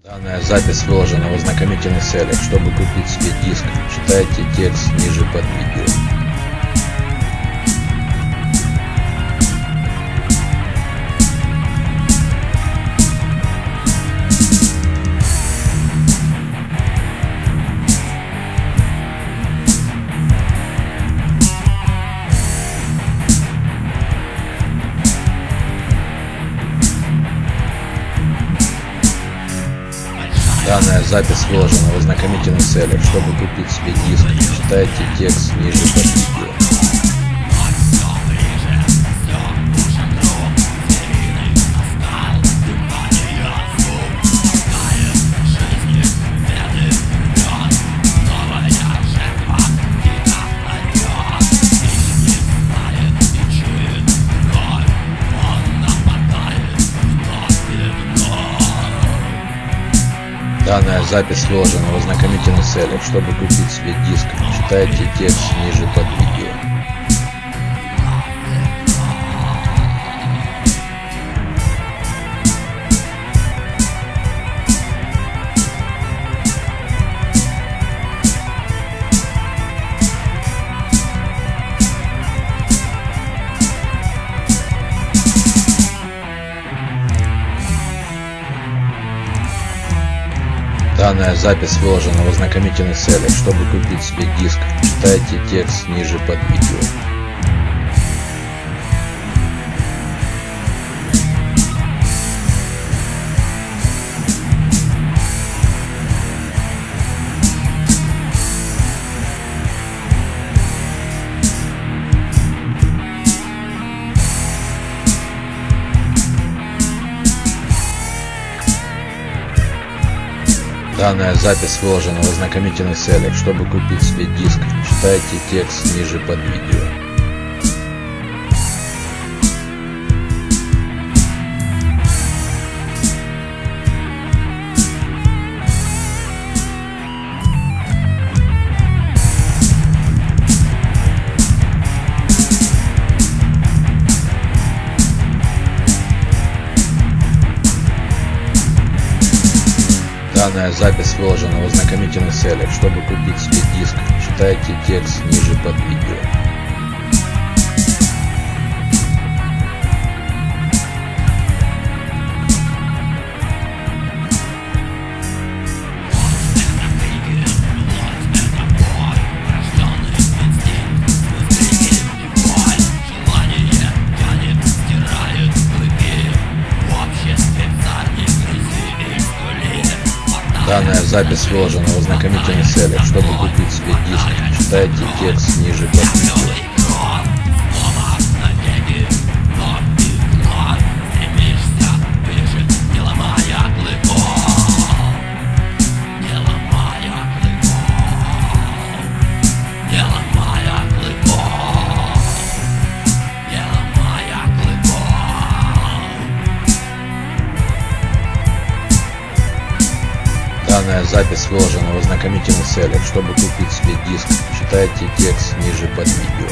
Данная запись выложена в ознакомительных целях. Чтобы купить себе диск, читайте текст ниже под видео. Данная запись выложена в ознакомительных целях. Чтобы купить себе диск, читайте текст ниже под видео. Данная запись выложена в ознакомительных целях. Чтобы купить себе диск, читайте текст ниже под видео. Данная запись выложена в ознакомительных целях. Чтобы купить себе диск, читайте текст ниже под видео. Данная запись выложена в ознакомительных целях. Чтобы купить себе диск, читайте текст ниже под видео. Данная запись выложена в ознакомительных целях. Чтобы купить себе диск, читайте текст ниже под видео. Данная запись выложена в ознакомительных целях. Чтобы купить себе диск, читайте текст ниже под видео. Данная запись выложена в ознакомительных целях. Чтобы купить себе диск, читайте текст ниже под видео.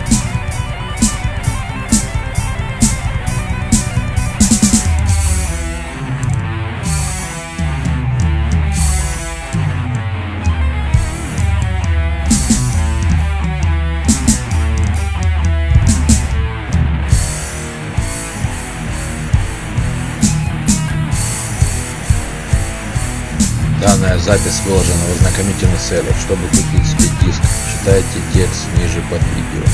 Данная запись выложена в ознакомительных целях. Чтобы купить себе диск, читайте текст ниже под видео.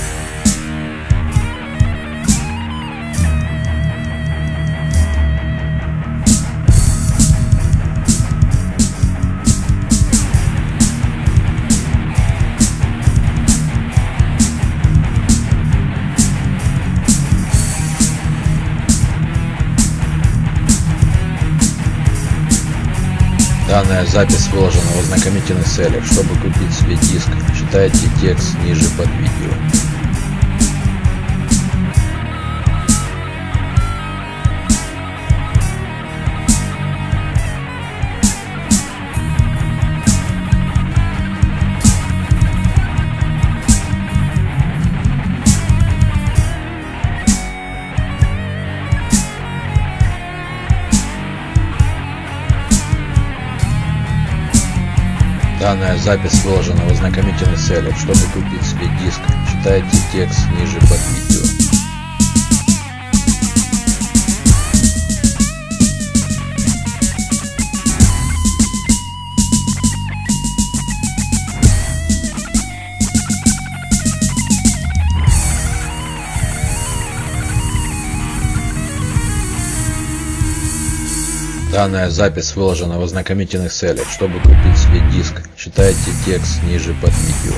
Данная запись выложена в ознакомительных целях. Чтобы купить себе диск, читайте текст ниже под видео. Данная запись выложена в ознакомительных целях. Чтобы купить себе диск, читайте текст ниже под видео. Данная запись выложена в ознакомительных целях. Чтобы купить себе диск, читайте текст ниже под видео.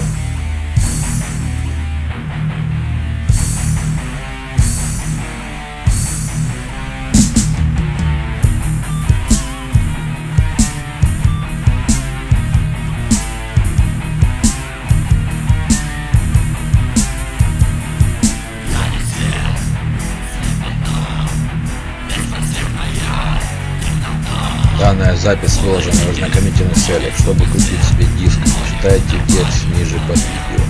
Данная запись выложена в ознакомительных целях. Чтобы купить себе диск, читайте текст ниже под видео.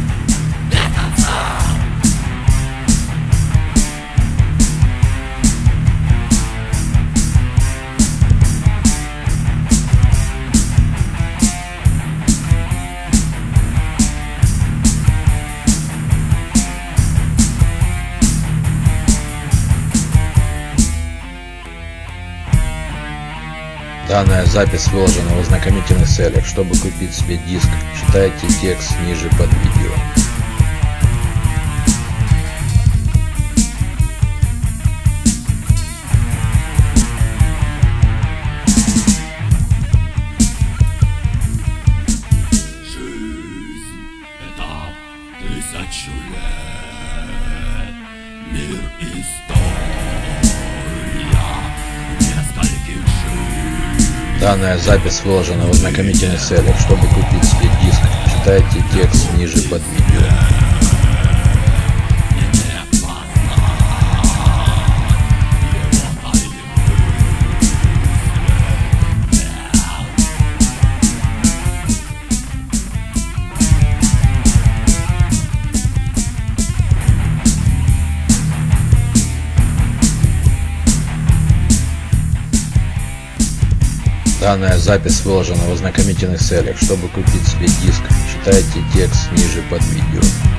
Данная запись выложена в ознакомительных целях. Чтобы купить себе диск, читайте текст ниже под видео. Жизнь — это 1000 лет. Мир и Данная запись выложена в ознакомительных целях. Чтобы купить себе диск, читайте текст ниже под видео. Данная запись выложена в ознакомительных целях. Чтобы купить себе диск, читайте текст ниже под видео.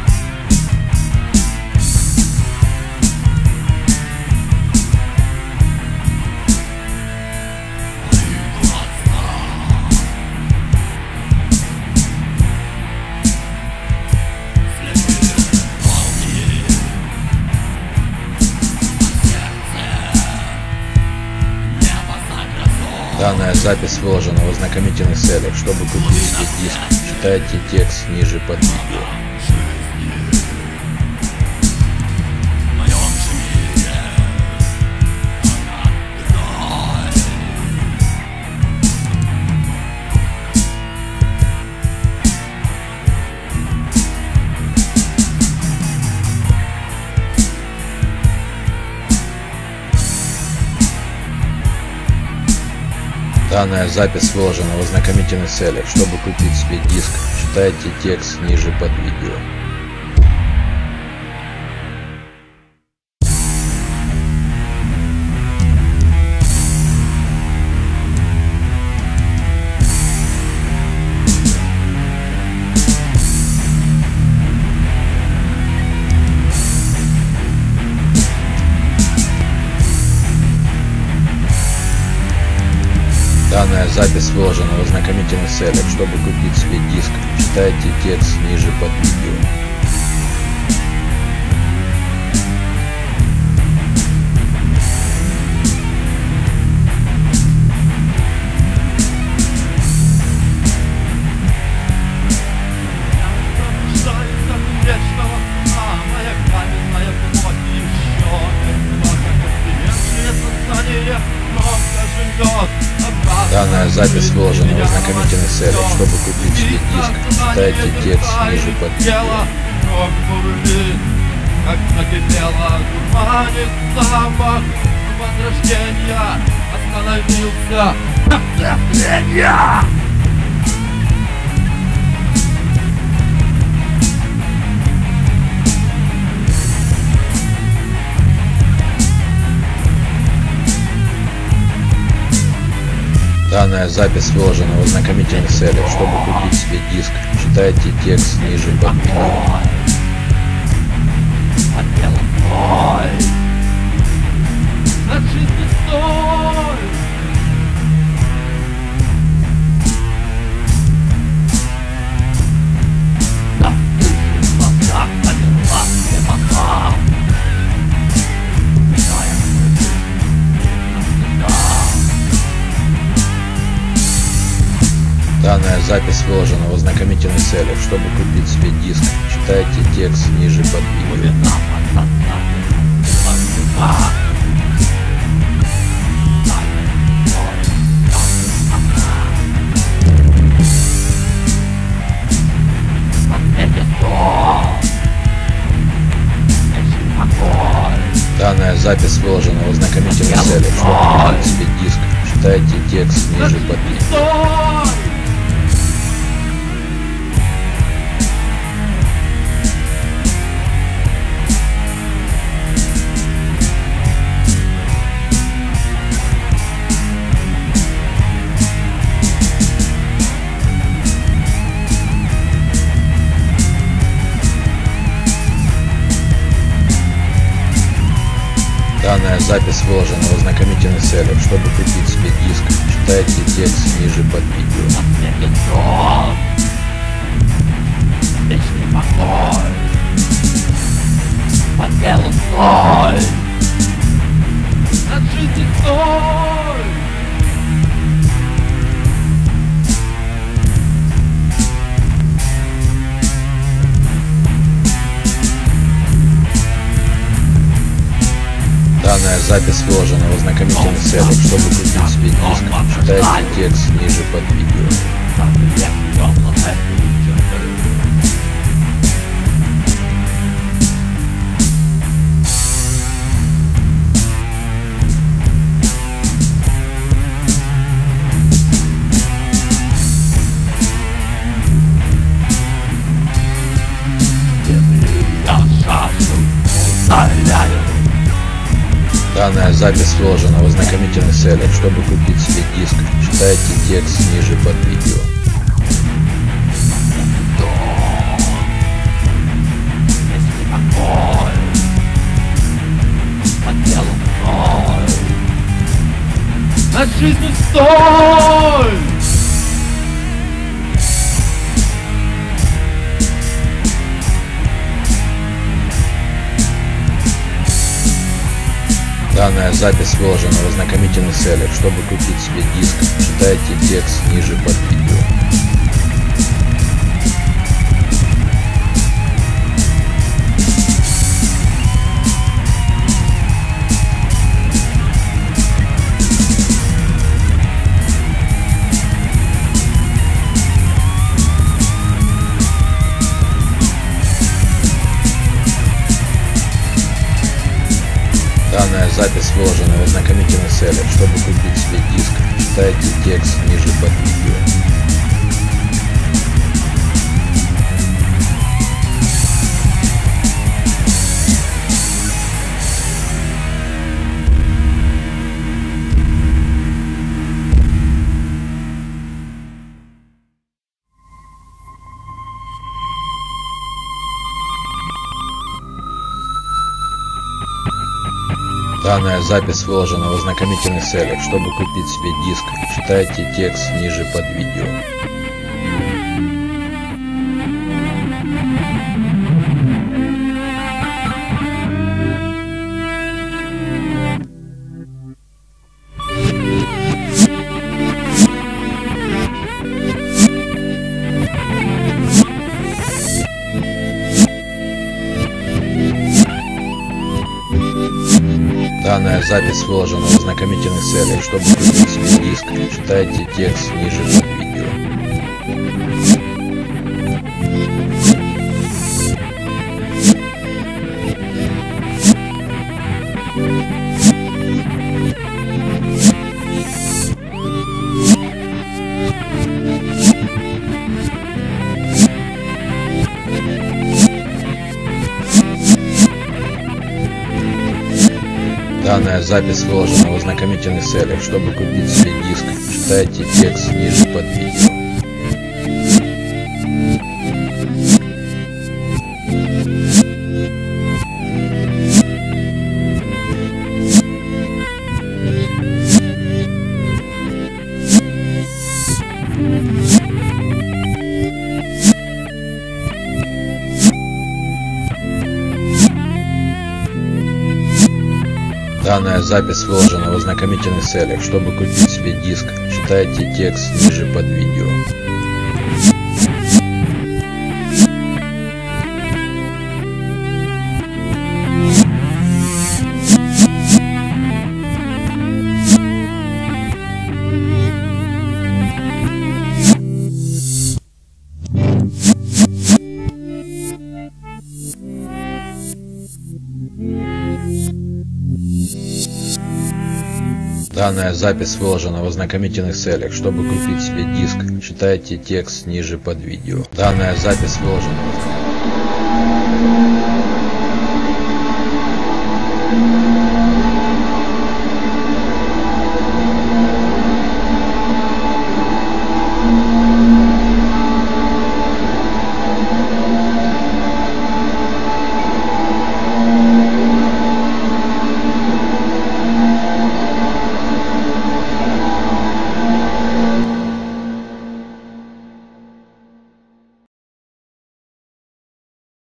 Данная запись выложена в ознакомительных целях. Чтобы купить себе диск, читайте текст ниже под видео. Данная запись выложена в ознакомительных целях. Чтобы купить себе диск, читайте текст ниже под видео. Данная запись выложена в ознакомительных целях. Чтобы купить себе диск, читайте текст ниже под видео. Данная запись выложена в ознакомительных целях. Чтобы купить себе диск, читайте текст ниже под видео. Как накипело, дурманит запах возрождения. Остановился отцепление. Данная запись выложена в ознакомительных целях. Чтобы купить себе диск, читайте текст ниже под видео. Данная запись выложена в ознакомительных целях. Чтобы купить себе диск, читайте текст ниже под видео. Данная запись выложена в ознакомительных целях. Чтобы купить себе диск, читайте текст ниже под видео. Данная запись выложена в ознакомительных целях. Чтобы купить себе диск, читайте текст ниже под видео. Данная запись выложена в ознакомительных целях. Чтобы купить себе диск, читайте текст ниже под видео. Данная запись выложена в ознакомительных целях. Чтобы купить себе диск, читайте текст ниже под видео. Над жизнью стой! Данная запись выложена в ознакомительных целях. Чтобы купить себе диск, читайте текст ниже под видео. Данная запись выложена в ознакомительных целях. Чтобы купить себе диск, читайте текст ниже под видео. Данная запись выложена в ознакомительных целях. Чтобы купить себе диск, читайте текст ниже под видео. Данная запись выложена в ознакомительных целях. Чтобы купить себе диск, читайте текст ниже под видео. Данная запись выложена в ознакомительных целях. Чтобы купить себе диск, Читайте текст ниже под видео. Данная запись выложена в ознакомительных целях. Чтобы купить себе диск, читайте текст ниже под видео. Данная запись выложена в ознакомительных целях. Чтобы купить себе диск, читайте текст ниже под видео. Данная запись выложена в ознакомительных целях.